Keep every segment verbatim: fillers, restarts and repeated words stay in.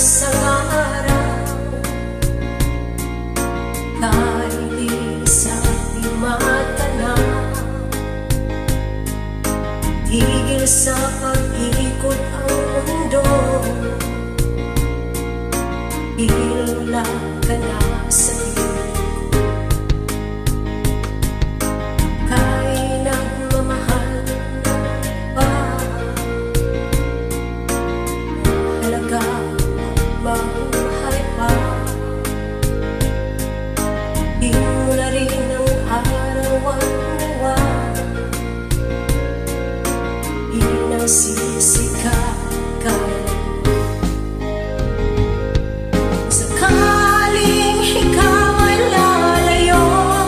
isang araw kahit di sa di matanaw, tigil sa pag-ikot ang mundo, hilula ka na sa piling ko. Kay nagmamahal pa, halaga mabuhay pa. Di mo na rin ang araw-araw, inagsisi ka kailan. Sakaling ikaw ay lalayo,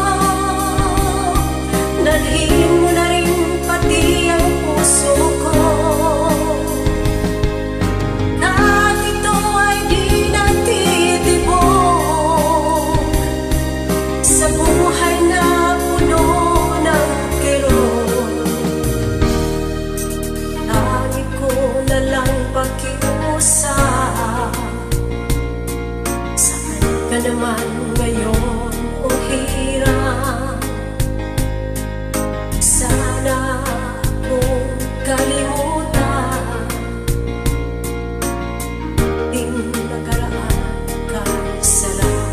dalhin mo na rin pati ang puso ko. At ito ay di natitibok sa buhay na puno ng kirot. Lagi ko na lang pakiusap, saan ka naman ngayon o hirap? Sana kung kalimutan ding nakaraan kay sarap.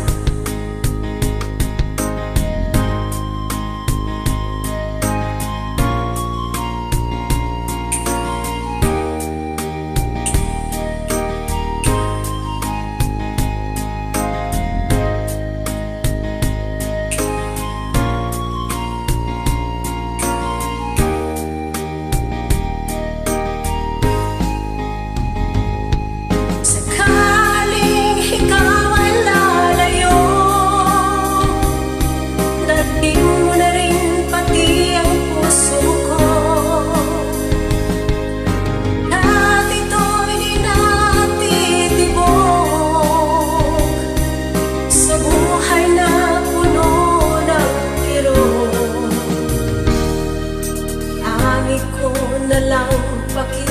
Sakaling ikaw ay lalayo, dalhin mo na rin pati ang puso ko. At ito'y di natitibok sa buhay na puno ng kirot. Tangi ko na lang paki